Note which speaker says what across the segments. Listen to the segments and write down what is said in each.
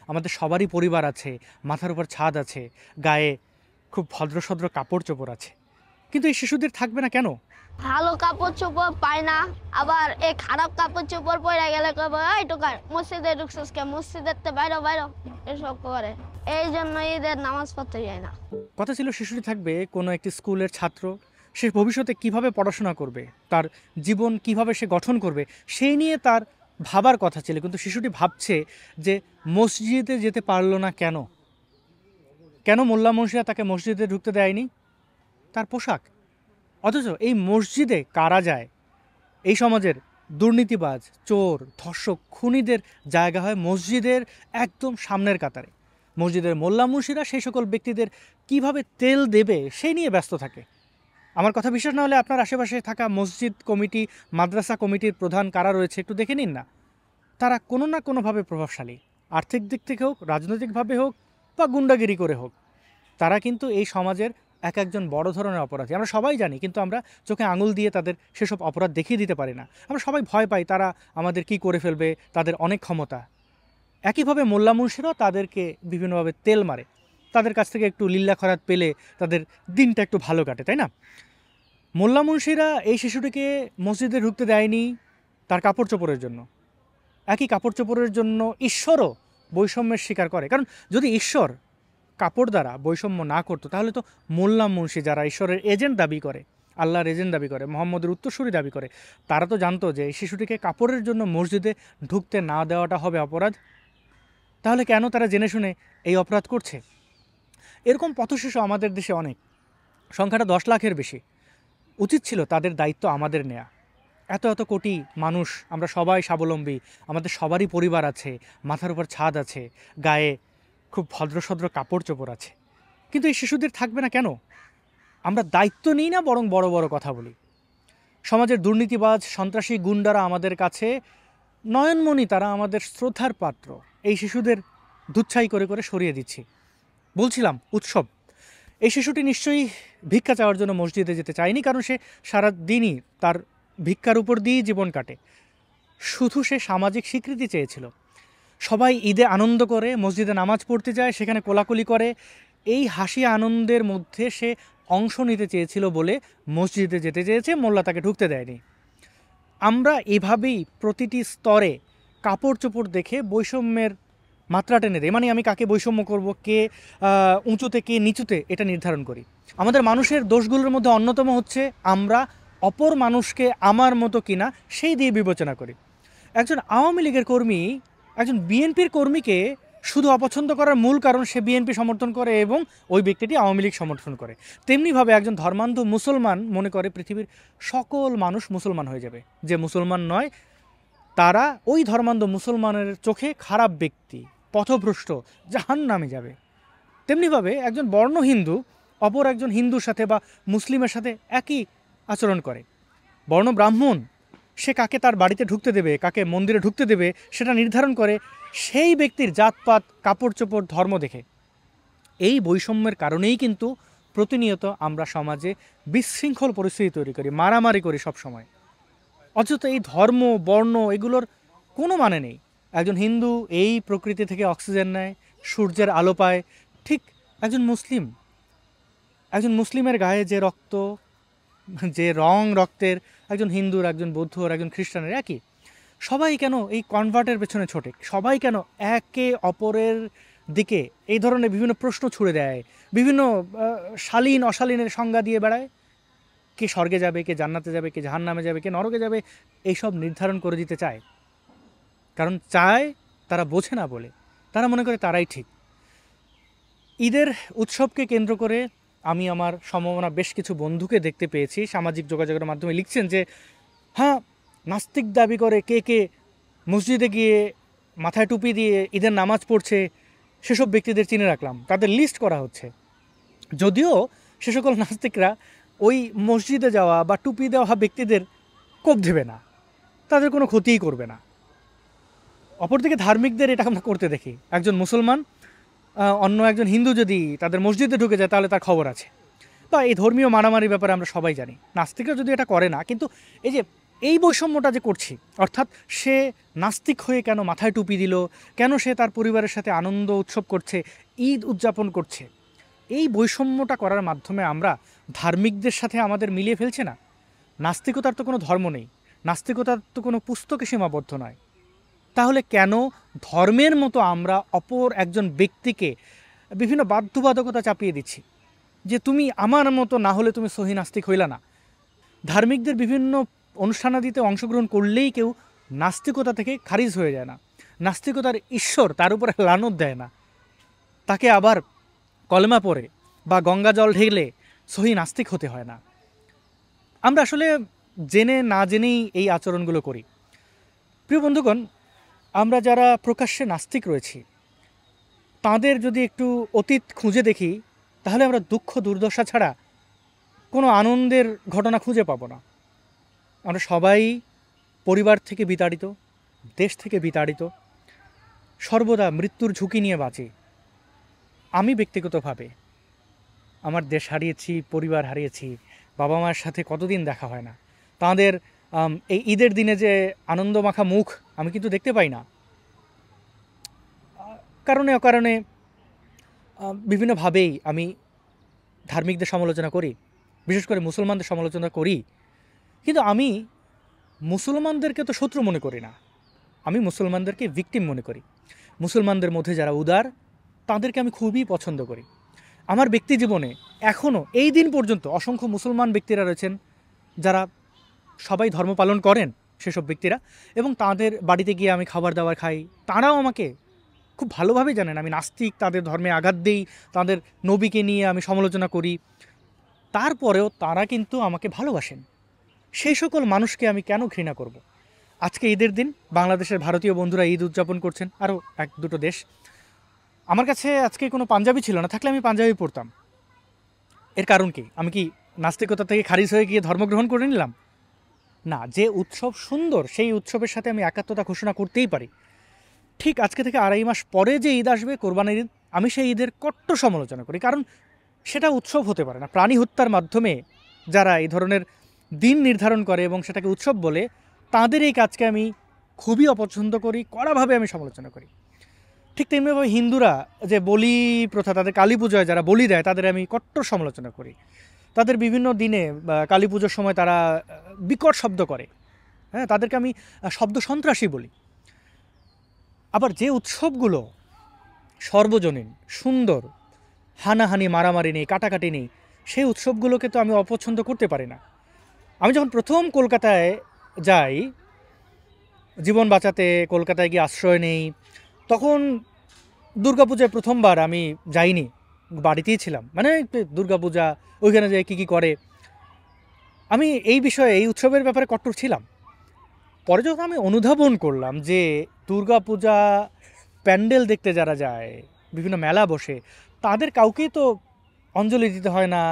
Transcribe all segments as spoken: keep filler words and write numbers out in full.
Speaker 1: আমাদের সবারই পরিবার আছে, মাথার উপর ছাদ আছে, গায়ে খুব ভদ্রসদ্র কাপড় চোপড় আছে, কিন্তু এই শিশুদের থাকবে না কেন?
Speaker 2: ভালো কাপড় চোপড় পায় না, আবার এই খারাপ কাপড় চোপড় পরে গেলে কবে এই টোকার মসজিদে ঢুকছিস কে, মসজিদের তে বাইরো বাইরো এসব করে। এই জন্য ঈদের নামাজ পড়তে যায় না।
Speaker 1: কথা ছিল শিশুটি থাকবে কোনো একটি স্কুলের ছাত্র, সে ভবিষ্যতে কিভাবে পড়াশোনা করবে, তার জীবন কিভাবে সে গঠন করবে সেই নিয়ে তার ভাবার কথা ছিল, কিন্তু শিশুটি ভাবছে যে মসজিদে যেতে পারলো না কেন? কেন মোল্লা মনীষীরা তাকে মসজিদে ঢুকতে দেয়নি? তার পোশাক। অথচ এই মসজিদে কারা যায়? এই সমাজের দুর্নীতিবাজ, চোর, ধর্ষক, খুনিদের জায়গা হয় মসজিদের একদম সামনের কাতারে। মসজিদের মোল্লা মুন্সিরা সেই সকল ব্যক্তিদের কিভাবে তেল দেবে সেই নিয়ে ব্যস্ত থাকে। আমার কথা বিশ্বাস না হলে আপনার আশেপাশে থাকা মসজিদ কমিটি, মাদ্রাসা কমিটির প্রধান কারা রয়েছে একটু দেখে নিন না। তারা কোনো না কোনোভাবে প্রভাবশালী, আর্থিক দিক থেকে হোক, রাজনৈতিকভাবে হোক, বা গুন্ডাগিরি করে হোক। তারা কিন্তু এই সমাজের এক একজন বড় ধরনের অপরাধী, আমরা সবাই জানি, কিন্তু আমরা চোখে আঙুল দিয়ে তাদের সেসব অপরাধ দেখিয়ে দিতে পারি না। আমরা সবাই ভয় পাই তারা আমাদের কি করে ফেলবে, তাদের অনেক ক্ষমতা। একইভাবে মোল্লা মুন্সিরাও তাদেরকে বিভিন্নভাবে তেল মারে, তাদের কাছ থেকে একটু লিল্লা খরাত পেলে তাদের দিনটা একটু ভালো কাটে, তাই না? মোল্লা মুন্সিরা এই শিশুটিকে মসজিদে ঢুকতে দেয়নি তার কাপড় চোপড়ের জন্য। একই কাপড় চোপড়ের জন্য ঈশ্বরও বৈষম্যের স্বীকার করে। কারণ যদি ঈশ্বর কাপড় দ্বারা বৈষম্য না করতো তাহলে তো মোল্লা মুন্সি যারা ঈশ্বরের এজেন্ট দাবি করে, আল্লাহর এজেন্ট দাবি করে, মোহাম্মদের উত্তরসূরি দাবি করে, তারা তো জানতো যে এই শিশুটিকে কাপড়ের জন্য মসজিদে ঢুকতে না দেওয়াটা হবে অপরাধ। তাহলে কেন তারা জেনে শুনে এই অপরাধ করছে? এরকম পথশিশু আমাদের দেশে অনেক, সংখ্যাটা দশ লাখের বেশি। উচিত ছিল তাদের দায়িত্ব আমাদের নেয়া। এত এত কোটি মানুষ, আমরা সবাই স্বাবলম্বী, আমাদের সবারই পরিবার আছে, মাথার উপর ছাদ আছে, গায়ে খুব ভদ্রসদ্র কাপড় চোপড় আছে, কিন্তু এই শিশুদের থাকবে না কেন? আমরা দায়িত্ব নিই না, বরং বড় বড় কথা বলি। সমাজের দুর্নীতিবাজ, সন্ত্রাসী, গুন্ডারা আমাদের কাছে নয়নমণি, তারা আমাদের শ্রদ্ধার পাত্র। এই শিশুদের দুচ্ছাই করে করে সরিয়ে দিচ্ছি। বলছিলাম উৎসব। এই শিশুটি নিশ্চয়ই ভিক্ষা চাওয়ার জন্য মসজিদে যেতে চায়নি, কারণ সে সারা দিনই তার ভিক্ষার উপর দিয়েই জীবন কাটে। শুধু সে সামাজিক স্বীকৃতি চেয়েছিল। সবাই ঈদে আনন্দ করে মসজিদে নামাজ পড়তে যায়, সেখানে কোলাকুলি করে, এই হাসি আনন্দের মধ্যে সে অংশ নিতে চেয়েছিল বলে মসজিদে যেতে চেয়েছে, মোল্লা তাকে ঢুকতে দেয়নি। আমরা এভাবেই প্রতিটি স্তরে কাপড় চোপড় দেখে বৈষম্যের মাত্রা টেনে দেয়। মানে আমি কাকে বৈষম্য করব, কে উঁচুতে কে নিচুতে, এটা নির্ধারণ করি। আমাদের মানুষের দোষগুলোর মধ্যে অন্যতম হচ্ছে আমরা অপর মানুষকে আমার মতো কিনা সেই দিয়ে বিবেচনা করি। একজন আওয়ামী লীগের কর্মী একজন বিএনপির কর্মীকে শুধু অপছন্দ করার মূল কারণ সে বিএনপি সমর্থন করে এবং ওই ব্যক্তিটি আওয়ামী লীগ সমর্থন করে। তেমনিভাবে একজন ধর্মান্ধ মুসলমান মনে করে পৃথিবীর সকল মানুষ মুসলমান হয়ে যাবে, যে মুসলমান নয় তারা ওই ধর্মান্ধ মুসলমানের চোখে খারাপ ব্যক্তি, পথভ্রষ্ট, জাহান্নামে যাবে। তেমনিভাবে একজন বর্ণ হিন্দু অপর একজন হিন্দুর সাথে বা মুসলিমের সাথে একই আচরণ করে। বর্ণ ব্রাহ্মণ সে কাকে তার বাড়িতে ঢুকতে দেবে, কাকে মন্দিরে ঢুকতে দেবে, সেটা নির্ধারণ করে সেই ব্যক্তির জাতপাত, কাপড় চোপড়, ধর্ম দেখে। এই বৈষম্যের কারণেই কিন্তু প্রতিনিয়ত আমরা সমাজে বিশৃঙ্খল পরিস্থিতি তৈরি করি, মারামারি করি সব সময়। অথচ এই ধর্ম, বর্ণ এগুলোর কোনো মানে নেই। একজন হিন্দু এই প্রকৃতি থেকে অক্সিজেন নেয়, সূর্যের আলো পায়, ঠিক একজন মুসলিম একজন মুসলিমের গায়ে যে রক্ত, যে রং রক্তের, একজন হিন্দুর, একজন বৌদ্ধর, একজন খ্রিস্টানের একই। সবাই কেন এই কনভার্টের পেছনে ছোটে? সবাই কেন একে অপরের দিকে এই ধরনের বিভিন্ন প্রশ্ন ছুড়ে দেয়, বিভিন্ন শালীন অশালীনের সংজ্ঞা দিয়ে বেড়ায়? কে স্বর্গে যাবে, কে জান্নাতে যাবে, কে জাহান্নামে যাবে, কে নরকে যাবে, এইসব নির্ধারণ করে দিতে চায়। কারণ চায়, তারা বোঝে না বলে, তারা মনে করে তারাই ঠিক। ঈদের উৎসবকে কেন্দ্র করে আমি আমার সম্ভাবনা বেশ কিছু বন্ধুকে দেখতে পেয়েছি সামাজিক যোগাযোগের মাধ্যমে লিখছেন যে হ্যাঁ, নাস্তিক দাবি করে কে কে মসজিদে গিয়ে মাথায় টুপি দিয়ে ঈদের নামাজ পড়ছে, সেসব ব্যক্তিদের চিনে রাখলাম, তাদের লিস্ট করা হচ্ছে। যদিও সে সকল নাস্তিকরা ওই মসজিদে যাওয়া বা টুপি দেওয়া ব্যক্তিদের কোপ দেবে না, তাদের কোনো ক্ষতিই করবে না। অপরদিকে ধার্মিকদের এটা আমরা করতে দেখি। একজন মুসলমান অন্য একজন হিন্দু যদি তাদের মসজিদে ঢুকে যায় তাহলে তার খবর আছে। বা এই ধর্মীয় মারামারির ব্যাপারে আমরা সবাই জানি, নাস্তিকরা যদি এটা করে না, কিন্তু এই যে এই বৈষম্যটা যে করছি, অর্থাৎ সে নাস্তিক হয়ে কেন মাথায় টুপি দিল, কেন সে তার পরিবারের সাথে আনন্দ উৎসব করছে, ঈদ উদযাপন করছে, এই বৈষম্যটা করার মাধ্যমে আমরা ধার্মিকদের সাথে আমাদের মিলিয়ে ফেলছে না। নাস্তিকতার তো কোনো ধর্ম নেই, নাস্তিকতার তো কোনো পুস্তকে সীমাবদ্ধ নয়। তাহলে কেন ধর্মের মতো আমরা অপর একজন ব্যক্তিকে বিভিন্ন বাধ্যবাধকতা চাপিয়ে দিচ্ছি যে তুমি আমার মতো না হলে তুমি সহি নাস্তিক হইলা না? ধার্মিকদের বিভিন্ন অনুষ্ঠানাদিতে অংশগ্রহণ করলেই কেউ নাস্তিকতা থেকে খারিজ হয়ে যায় না, নাস্তিকতার ঈশ্বর তার উপরে লানত দেয় না, তাকে আবার কলেমা পড়ে বা গঙ্গা জল ঢেলে সহি নাস্তিক হতে হয় না। আমরা আসলে জেনে না জেনেই এই আচরণগুলো করি। প্রিয় বন্ধুগণ, আমরা যারা প্রকাশ্যে নাস্তিক রয়েছি তাদের যদি একটু অতীত খুঁজে দেখি, তাহলে আমরা দুঃখ দুর্দশা ছাড়া কোনো আনন্দের ঘটনা খুঁজে পাবো না। আমরা সবাই পরিবার থেকে বিতাড়িত, দেশ থেকে বিতাড়িত, সর্বদা মৃত্যুর ঝুঁকি নিয়ে বাঁচি। আমি ব্যক্তিগতভাবে আমার দেশ হারিয়েছি, পরিবার হারিয়েছি, বাবা মায়ের সাথে কতদিন দেখা হয় না, তাদের এই ঈদের দিনে যে আনন্দমাখা মুখ আমি কিন্তু দেখতে পাই না। কারণে অকারণে বিভিন্নভাবেই আমি ধার্মিকদের সমালোচনা করি, বিশেষ করে মুসলমানদের সমালোচনা করি। কিন্তু আমি মুসলমানদেরকে তো শত্রু মনে করি না, আমি মুসলমানদেরকে ভিকটিম মনে করি। মুসলমানদের মধ্যে যারা উদার তাদেরকে আমি খুবই পছন্দ করি। আমার ব্যক্তি জীবনে এখনও এই দিন পর্যন্ত অসংখ্য মুসলমান ব্যক্তিরা রয়েছেন যারা সবাই ধর্ম পালন করেন, সেসব ব্যক্তিরা, এবং তাদের বাড়িতে গিয়ে আমি খাবার দাবার খাই। তারাও আমাকে খুব ভালোভাবে জানেন আমি নাস্তিক, তাদের ধর্মে আঘাত দেই, তাদের নবীকে নিয়ে আমি সমালোচনা করি, তারপরেও তারা কিন্তু আমাকে ভালোবাসেন। সেই সকল মানুষকে আমি কেন ঘৃণা করব? আজকে ঈদের দিন বাংলাদেশের ভারতীয় বন্ধুরা ঈদ উদযাপন করছেন, আরও এক দুটো দেশ। আমার কাছে আজকে কোনো পাঞ্জাবি ছিল না, থাকলে আমি পাঞ্জাবি পরতাম। এর কারণ কি? আমি কি নাস্তিকতা থেকে খারিজ হয়ে গিয়ে ধর্মগ্রহণ করে নিলাম? না, যে উৎসব সুন্দর সেই উৎসবের সাথে আমি একাত্মতা ঘোষণা করতেই পারি। ঠিক আজকে থেকে আড়াই মাস পরে যে ঈদ আসবে, কোরবানির ঈদ, আমি সেই ঈদের কট্টর সমালোচনা করি, কারণ সেটা উৎসব হতে পারে না। প্রাণী হত্যার মাধ্যমে যারা এই ধরনের দিন নির্ধারণ করে এবং সেটাকে উৎসব বলে, তাদের এই কাজকে আমি খুবই অপছন্দ করি, কড়াভাবে আমি সমালোচনা করি। ঠিক তেমনিভাবে হিন্দুরা যে বলি প্রথা, তাদের কালী পুজোয় যারা বলি দেয়, তাদের আমি কট্টর সমালোচনা করি। তাদের বিভিন্ন দিনে কালী পুজোর সময় তারা বিকট শব্দ করে, হ্যাঁ, তাদেরকে আমি শব্দ সন্ত্রাসী বলি। আবার যে উৎসবগুলো সর্বজনীন, সুন্দর, হানাহানি মারামারি নেই, কাটাকাটি নেই, সেই উৎসবগুলোকে তো আমি অপছন্দ করতে পারি না। আমি যখন প্রথম কলকাতায় যাই জীবন বাঁচাতে, কলকাতায় গিয়ে আশ্রয় নেই, তখন দুর্গাপূজায় প্রথমবার আমি যাইনি, বাড়িতেই ছিলাম। মানে দুর্গাপূজা, ওইখানে যাই কী কী করে, আমি এই বিষয়ে, এই উৎসবের ব্যাপারে কট্টর ছিলাম। পরে যখন আমি অনুধাবন করলাম যে দুর্গাপূজা প্যান্ডেল দেখতে যারা যায়, বিভিন্ন মেলা বসে, তাদের কাউকেই তো অঞ্জলি দিতে হয় না,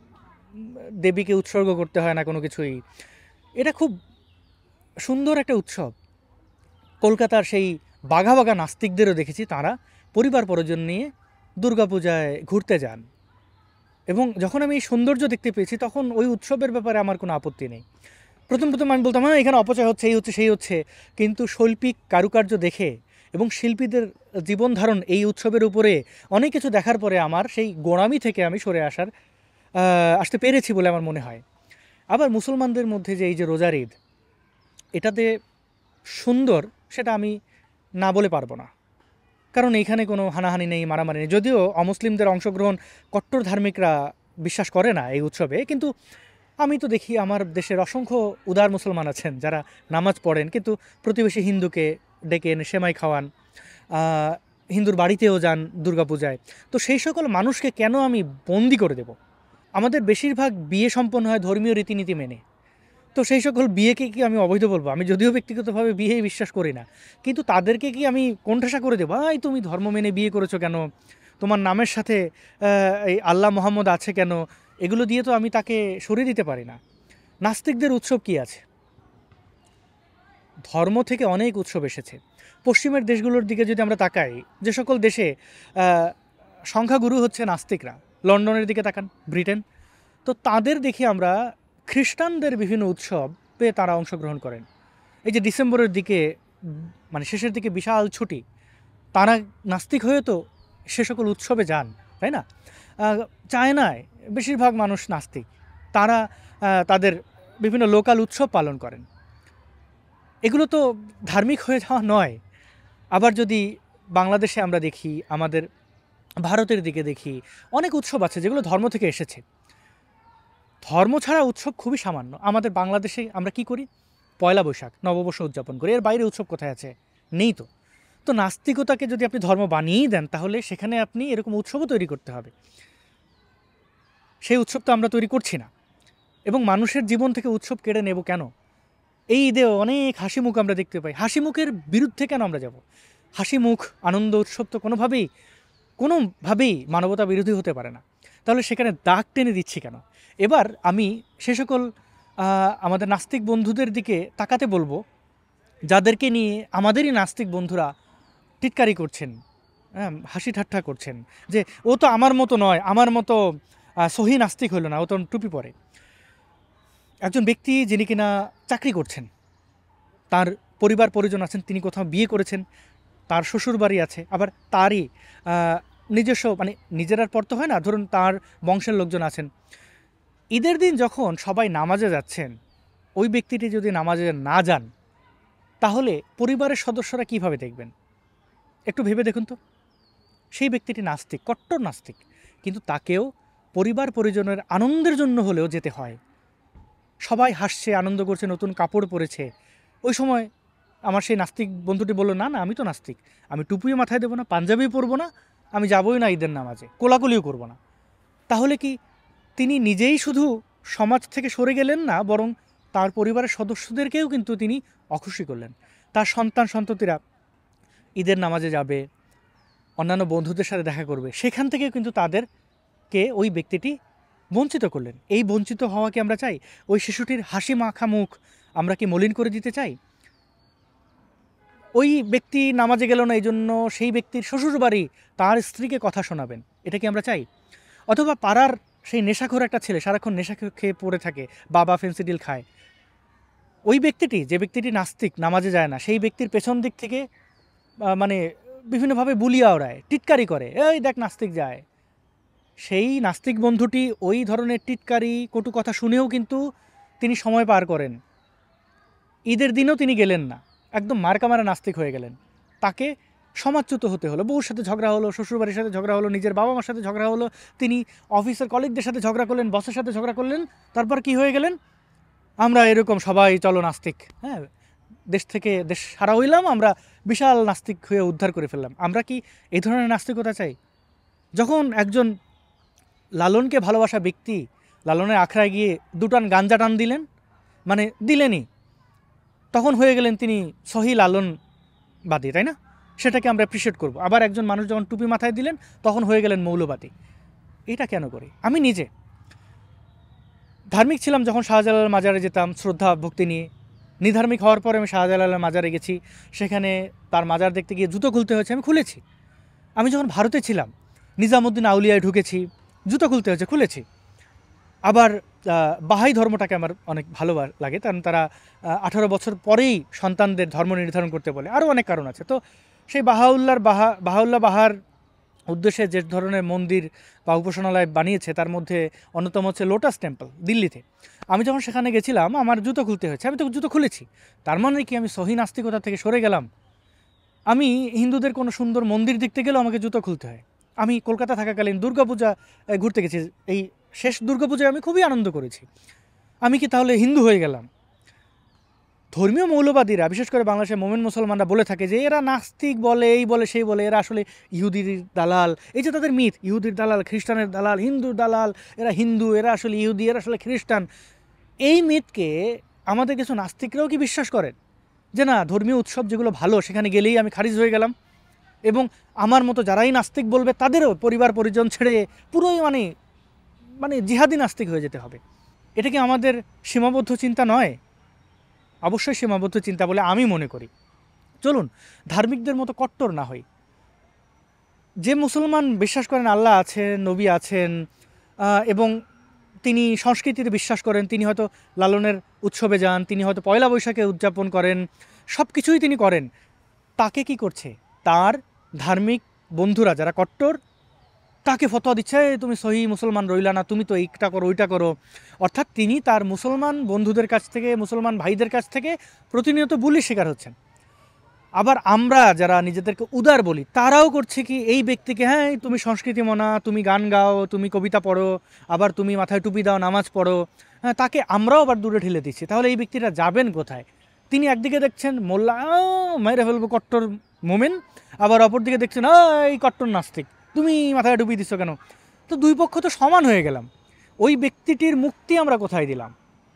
Speaker 1: দেবীকে উৎসর্গ করতে হয় না কোনো কিছুই। এটা খুব সুন্দর একটা উৎসব। কলকাতার সেই বাঘা বাঘা নাস্তিকদেরও দেখেছি, তারা পরিবার পরিজন নিয়ে দুর্গাপূজায় ঘুরতে যান, এবং যখন আমি এই সৌন্দর্য দেখতে পেয়েছি তখন ওই উৎসবের ব্যাপারে আমার কোনো আপত্তি নেই। প্রথম প্রথম আমি বলতাম হ্যাঁ এখানে অপচয় হচ্ছে, এই হচ্ছে, সেই হচ্ছে, কিন্তু শৈল্পিক কারুকার্য দেখে এবং শিল্পীদের জীবন ধারণ এই উৎসবের উপরে অনেক কিছু দেখার পরে আমার সেই গোঁড়ামি থেকে আমি সরে আসার আসতে পেরেছি বলে আমার মনে হয়। আবার মুসলমানদের মধ্যে যে এই যে রোজার ঈদ, এটাতে সুন্দর, সেটা আমি না বলে পারবো না, কারণ এইখানে কোনো হানাহানি নেই, মারামারি নেই। যদিও অমুসলিমদের অংশগ্রহণ কট্টর ধার্মিকরা বিশ্বাস করে না এই উৎসবে, কিন্তু আমি তো দেখি আমার দেশের অসংখ্য উদার মুসলমান আছেন যারা নামাজ পড়েন, কিন্তু প্রতিবেশী হিন্দুকে ডেকে এনে সেমাই খাওয়ান, হিন্দুর বাড়িতেও যান দুর্গাপূজায়। তো সেই সকল মানুষকে কেন আমি বন্দি করে দেব? আমাদের বেশিরভাগ বিয়ে সম্পন্ন হয় ধর্মীয় রীতিনীতি মেনে, তো সেই সকল বিয়েকে কি আমি অবৈধ বলবো? আমি যদিও ব্যক্তিগতভাবে বিয়েই বিশ্বাস করি না, কিন্তু তাদেরকে কি আমি কোণঠাসা করে দেবো, ভাই তুমি ধর্ম মেনে বিয়ে করেছো কেন, তোমার নামের সাথে এই আল্লাহ মোহাম্মদ আছে কেন? এগুলো দিয়ে তো আমি তাকে সরিয়ে দিতে পারি না। নাস্তিকদের উৎসব কি আছে? ধর্ম থেকে অনেক উৎসব এসেছে। পশ্চিমের দেশগুলোর দিকে যদি আমরা তাকাই, যে সকল দেশে সংখ্যাগুরু হচ্ছে নাস্তিকরা, লন্ডনের দিকে তাকান, ব্রিটেন, তো তাদের দেখি আমরা খ্রিস্টানদের বিভিন্ন উৎসব উৎসবে তারা অংশগ্রহণ করেন। এই যে ডিসেম্বরের দিকে উম, মানে শেষের দিকে বিশাল ছুটি, তারা নাস্তিক হয়ে তো সে সকল উৎসবে যান, তাই না? আহ, চায়নায় বেশিরভাগ মানুষ নাস্তিক, তারা আহ, তাদের বিভিন্ন লোকাল উৎসব পালন করেন। এগুলো তো ধার্মিক হয়ে যাওয়া নয়। আবার যদি বাংলাদেশে আমরা দেখি, আমাদের ভারতের দিকে দেখি, অনেক উৎসব আছে যেগুলো ধর্ম থেকে এসেছে। ধর্ম ছাড়া উৎসব খুবই সামান্য। আমাদের বাংলাদেশে আমরা কি করি? পয়লা বৈশাখ, নববর্ষ উদযাপন করি, এর বাইরে উৎসব কোথায় আছে? নেই তো। তো নাস্তিকতাকে যদি আপনি ধর্ম বানিয়েই দেন, তাহলে সেখানে আপনি এরকম উৎসবও তৈরি করতে হবে। সেই উৎসব তো আমরা তৈরি করছি না। এবং মানুষের জীবন থেকে উৎসব কেড়ে নেব কেন? এই ঈদে অনেক হাসি মুখ আমরা দেখতে পাই, হাসি মুখের বিরুদ্ধে কেন আমরা যাব? হাসি মুখ, আনন্দ উৎসব তো কোনোভাবেই কোনোভাবেই মানবতা বিরোধী হতে পারে না। তাহলে সেখানে দাগ টেনে দিচ্ছি কেন? এবার আমি সে সকল আহ, আমাদের নাস্তিক বন্ধুদের দিকে তাকাতে বলবো, যাদেরকে নিয়ে আমাদেরই নাস্তিক বন্ধুরা টিটকারি করছেন, হ্যাঁ, হাসি ঠাট্টা করছেন যে ও তো আমার মতো নয়, আমার মতো আহ, সহি নাস্তিক হলো না, ও তো টুপি পরে। একজন ব্যক্তি যিনি কিনা চাকরি করছেন, তার পরিবার পরিজন আছেন, তিনি কোথাও বিয়ে করেছেন, তার শ্বশুর বাড়ি আছে, আবার তারই আহ, নিজস্ব মানে নিজেরার পর তো হয় না, ধরুন তার বংশের লোকজন আছেন। ঈদের দিন যখন সবাই নামাজে যাচ্ছেন, ওই ব্যক্তিটি যদি নামাজে না যান, তাহলে পরিবারের সদস্যরা কিভাবে দেখবেন? একটু ভেবে দেখুন তো। সেই ব্যক্তিটি নাস্তিক, কট্টর নাস্তিক, কিন্তু তাকেও পরিবার পরিজনের আনন্দের জন্য হলেও যেতে হয়। সবাই হাসছে, আনন্দ করছে, নতুন কাপড় পরেছে। ওই সময় আমার সেই নাস্তিক বন্ধুটি বলল, না না, আমি তো নাস্তিক, আমি টুপিও মাথায় দেবো না, পাঞ্জাবিও পরবো না, আমি যাবই না ঈদের নামাজে, কোলাকুলিও করবো না। তাহলে কি তিনি নিজেই শুধু সমাজ থেকে সরে গেলেন না, বরং তার পরিবারের সদস্যদেরকেও কিন্তু তিনি অখুশি করলেন। তার সন্তান সন্ততিরা ঈদের নামাজে যাবে, অন্যান্য বন্ধুদের সাথে দেখা করবে, সেখান থেকেও কিন্তু তাদেরকে ওই ব্যক্তিটি বঞ্চিত করলেন। এই বঞ্চিত হওয়া কি আমরা চাই? ওই শিশুটির হাসি মাখা মুখ আমরা কি মলিন করে দিতে চাই? ওই ব্যক্তি নামাজে গেল না, এই জন্য সেই ব্যক্তির শ্বশুর বাড়ি তার স্ত্রীকে কথা শোনাবেন, এটা কি আমরা চাই? অথবা পাড়ার সেই নেশাখোর একটা ছেলে সারাক্ষণ নেশা খেয়ে পড়ে থাকে, বাবা ফেন্সিডিল খায়, ওই ব্যক্তিটি, যে ব্যক্তিটি নাস্তিক, নামাজে যায় না, সেই ব্যক্তির পেছন দিক থেকে আহ, মানে বিভিন্নভাবে বুলিয়া ওড়ায়, টিটকারি করে, এই দেখ নাস্তিক যায়। সেই নাস্তিক বন্ধুটি ওই ধরনের টিটকারি, কটু কথা শুনেও কিন্তু তিনি সময় পার করেন। ঈদের দিনও তিনি গেলেন না, একদম মার্কা মারা নাস্তিক হয়ে গেলেন। তাকে সমাজচ্যুত হতে হলো, বউর সাথে ঝগড়া হলো, শ্বশুরবাড়ির সাথে ঝগড়া হলো, নিজের বাবা মার সাথে ঝগড়া হলো, তিনি অফিসের কলিগদের সাথে ঝগড়া করলেন, বসের সাথে ঝগড়া করলেন, তারপর কি হয়ে গেলেন? আমরা এরকম সবাই চলো নাস্তিক, হ্যাঁ, দেশ থেকে দেশ সারা হইলাম, আমরা বিশাল নাস্তিক হয়ে উদ্ধার করে ফেললাম। আমরা কি এই ধরনের নাস্তিকতা চাই? যখন একজন লালনকে ভালোবাসা ব্যক্তি লালনের আখড়ায় গিয়ে দুটান গাঞ্জা টান দিলেন, মানে দিলেনই, তখন হয়ে গেলেন তিনি সহি লালনবাদী, তাই না? সেটাকে আমরা অ্যাপ্রিসিয়েট করব। আবার একজন মানুষ যখন টুপি মাথায় দিলেন, তখন হয়ে গেলেন মৌলবাদী। এটা কেন করি? আমি নিজে ধার্মিক ছিলাম যখন শাহজালালের মাজারে যেতাম শ্রদ্ধা ভক্তি নিয়ে। নিধার্মিক হওয়ার পরে আমি শাহজালালের মাজারে গেছি, সেখানে তার মাজার দেখতে গিয়ে জুতো খুলতে হয়েছে, আমি খুলেছি। আমি যখন ভারতে ছিলাম, নিজামুদ্দিন আউলিয়ায় ঢুকেছি, জুতো খুলতে হয়েছে, খুলেছি। আবার আহ, বাহাই ধর্মটাকে আমার অনেক ভালো বা- লাগে, কারণ তারা আঠারো বছর পরেই সন্তানদের ধর্ম নির্ধারণ করতে বলে, আরও অনেক কারণ আছে। তো সেই বাহাউল্লার বাহা বাহাউল্লাহ বাহার উদ্দেশ্যে যে ধরনের মন্দির বা উপাসনালয় বানিয়েছে, তার মধ্যে অন্যতম হচ্ছে লোটাস টেম্পল দিল্লিতে। আমি যখন সেখানে গেছিলাম, আমার জুতো খুলতে হয়েছে, আমি তো জুতো খুলেছি। তার মানে কি আমি সহি নাস্তিকতা থেকে সরে গেলাম? আমি হিন্দুদের কোনো সুন্দর মন্দির দেখতে গেলেও আমাকে জুতো খুলতে হয়। আমি কলকাতা থাকাকালীন দুর্গাপূজা আহ, ঘুরতে গেছি, এই শেষ দুর্গাপূজায় আমি খুবই আনন্দ করেছি। আমি কি তাহলে হিন্দু হয়ে গেলাম? ধর্মীয় মৌলবাদীরা, বিশেষ করে বাংলাদেশের মোমেন মুসলমানরা বলে থাকে যে এরা নাস্তিক বলে, এই বলে সেই বলে, এরা আসলে ইহুদির দালাল। এই যে তাদের মিথ, ইহুদির দালাল, খ্রিস্টানের দালাল, হিন্দুর দালাল, এরা হিন্দু, এরা আসলে ইহুদি, এরা আসলে খ্রিস্টান। এই মিথকে আমাদের কিছু নাস্তিকরাও কি বিশ্বাস করেন যে না, ধর্মীয় উৎসব যেগুলো ভালো সেখানে গেলেই আমি খারিজ হয়ে গেলাম, এবং আমার মতো যারাই নাস্তিক বলবে তাদেরও পরিবার পরিজন ছেড়ে পুরোই মানে মানে জিহাদি নাস্তিক হয়ে যেতে হবে? এটা কি আমাদের সীমাবদ্ধ চিন্তা নয়? অবশ্যই সীমাবদ্ধ চিন্তা বলে আমি মনে করি। চলুন ধার্মিকদের মতো কট্টর না হই। যে মুসলমান বিশ্বাস করেন আল্লাহ আছেন, নবী আছেন, আহ, এবং তিনি সংস্কৃতিতে বিশ্বাস করেন, তিনি হয়তো লালনের উৎসবে যান, তিনি হয়তো পয়লা বৈশাখে উদযাপন করেন, সব কিছুই তিনি করেন। তাকে কি করছে তার ধার্মিক বন্ধুরা যারা কট্টর, তাকে ফতোয়া দিচ্ছে, "এই তুমি সহি মুসলমান রইলা না, তুমি তো এইটা করো ওইটা করো।" অর্থাৎ তিনি তার মুসলমান বন্ধুদের কাছ থেকে, মুসলমান ভাইদের কাছ থেকে প্রতিনিয়ত বুলির শিকার হচ্ছেন। আবার আমরা যারা নিজেদেরকে উদার বলি, তারাও করছে কি এই ব্যক্তিকে, "হ্যাঁ তুমি সংস্কৃতি মনা, তুমি গান গাও, তুমি কবিতা পড়ো, আবার তুমি মাথায় টুপি দাও, নামাজ পড়ো", হ্যাঁ তাকে আমরাও আবার দূরে ঠেলে দিচ্ছি। তাহলে এই ব্যক্তিরা যাবেন কোথায়? তিনি একদিকে দেখছেন মোল্লা, মেরে ফেলবো কট্টর মোমেন, আবার অপরদিকে দেখছেন এই কট্টর নাস্তিক, তুমি মাথায় টুপি দিচ্ছ কেন? তো দুই পক্ষ তো সমান হয়ে গেলাম। ওই ব্যক্তিটির মুক্তি আমরা কোথায় দিলাম?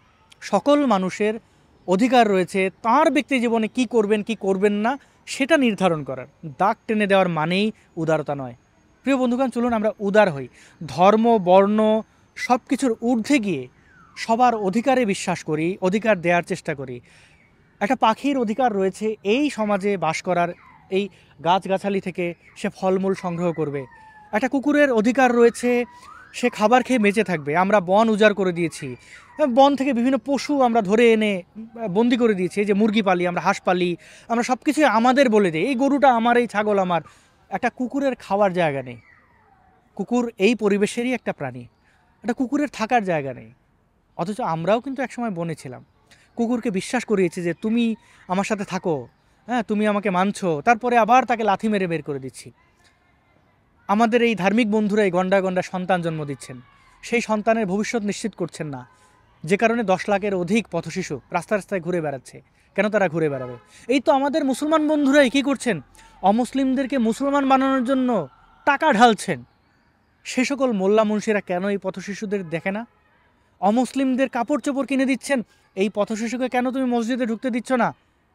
Speaker 1: সকল মানুষের অধিকার রয়েছে তার ব্যক্তি জীবনে কি করবেন কি করবেন না সেটা নির্ধারণ করার। দাগ টেনে দেওয়ার মানেই উদারতা নয়। প্রিয় বন্ধুগণ, চলুন আমরা উদার হই, ধর্ম বর্ণ সব কিছুর ঊর্ধ্বে গিয়ে সবার অধিকারে বিশ্বাস করি, অধিকার দেওয়ার চেষ্টা করি। একটা পাখির অধিকার রয়েছে এই সমাজে বাস করার, এই গাছগাছালি থেকে সে ফলমূল সংগ্রহ করবে। একটা কুকুরের অধিকার রয়েছে সে খাবার খেয়ে বেঁচে থাকবে। আমরা বন উজাড় করে দিয়েছি, বন থেকে বিভিন্ন পশু আমরা ধরে এনে বন্দি করে দিয়েছি। এই যে মুরগি পালি, আমরা হাঁস পালি, আমরা সব কিছুই আমাদের বলে দিই, এই গরুটা আমার, এই ছাগল আমার। একটা কুকুরের খাওয়ার জায়গা নেই। কুকুর এই পরিবেশেরই একটা প্রাণী, একটা কুকুরের থাকার জায়গা নেই। অথচ আমরাও কিন্তু একসময় বনে ছিলাম, কুকুরকে বিশ্বাস করিয়েছি যে তুমি আমার সাথে থাকো, হ্যাঁ তুমি আমাকে মানছো, তারপরে আবার তাকে লাথি মেরে বের করে দিচ্ছি। আমাদের এই ধার্মিক বন্ধুরা এই গন্ডা গন্ডা সন্তান জন্ম দিচ্ছেন, সেই সন্তানের ভবিষ্যৎ নিশ্চিত করছেন না, যে কারণে দশ লাখের অধিক পথশিশু রাস্তা রাস্তায় ঘুরে বেড়াচ্ছে। কেন তারা ঘুরে বেড়াবে? এই তো আমাদের মুসলমান বন্ধুরাই কী করছেন, অমুসলিমদেরকে মুসলমান বানানোর জন্য টাকা ঢালছেন। সে সকল মোল্লা মুন্সিরা কেন এই পথশিশুদের দেখে না? অমুসলিমদের কাপড় চোপড় কিনে দিচ্ছেন, এই পথশিশুকে কেন তুমি মসজিদে ঢুকতে দিচ্ছ না?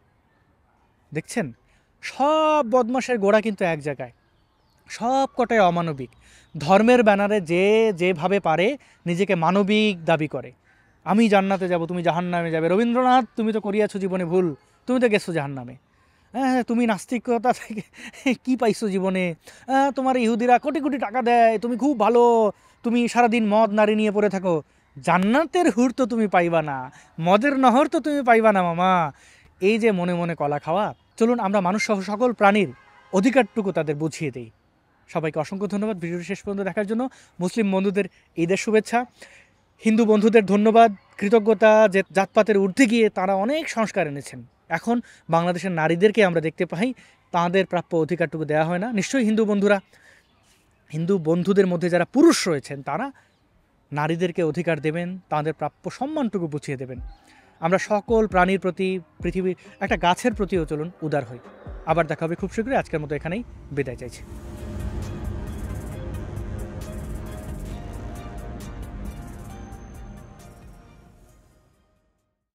Speaker 1: দেখছেন, সব বদমাশের গোড়া কিন্তু এক জায়গায়, সব কটাই অমানবিক। ধর্মের ব্যানারে যে যেভাবে পারে নিজেকে মানবিক দাবি করে। আমি জান্নাতে যাব, তুমি জাহান্নামে যাবে। রবীন্দ্রনাথ, তুমি তো করিয়াছো জীবনে ভুল, তুমি তো গেছো জাহান্নামে। হ্যাঁ, তুমি নাস্তিকতা থেকে কী পাইছো জীবনে? হ্যাঁ, তোমার ইহুদিরা কোটি কোটি টাকা দেয়, তুমি খুব ভালো, তুমি সারাদিন মদ নারী নিয়ে পড়ে থাকো। জান্নাতের হুর তো তুমি পাইবা না, মদের নহর তো তুমি পাইবা না মামা। এই যে মনে মনে কলা খাওয়া। চলুন আমরা মানুষ সহ সকল প্রাণীর অধিকারটুকু তাদের বুঝিয়ে দিই। সবাইকে অসংখ্য ধন্যবাদ ভিডিওটি শেষ পর্যন্ত দেখার জন্য। মুসলিম বন্ধুদের ঈদের শুভেচ্ছা, হিন্দু বন্ধুদের ধন্যবাদ, কৃতজ্ঞতা যে জাতপাতের ঊর্ধ্বে গিয়ে তারা অনেক সংস্কার এনেছেন। এখন বাংলাদেশের নারীদেরকে আমরা দেখতে পাই তাদের প্রাপ্য অধিকারটুকু দেওয়া হয় না। নিশ্চয়ই হিন্দু বন্ধুরা, হিন্দু বন্ধুদের মধ্যে যারা পুরুষ রয়েছেন তারা নারীদেরকে অধিকার দেবেন, তাদের প্রাপ্য সম্মানটুকু বুঝিয়ে দেবেন। আমরা সকল প্রাণীর প্রতি, পৃথিবীর একটা গাছের প্রতিও চলুন উদার হই। আবার দেখা হবে খুব শীঘ্রই। আজকের মতো এখানেই বিদায় চাইছি।